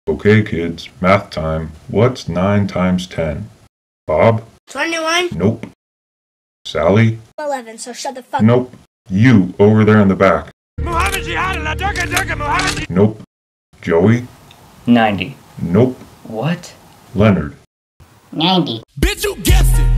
Okay, kids, math time. What's 9 times 10? Bob? 21. Nope. Sally? 11, so shut the fuck. Nope. You, over there in the back. Nope. Joey? 90. Nope. What? Leonard? 90. Bitch, you guessed it!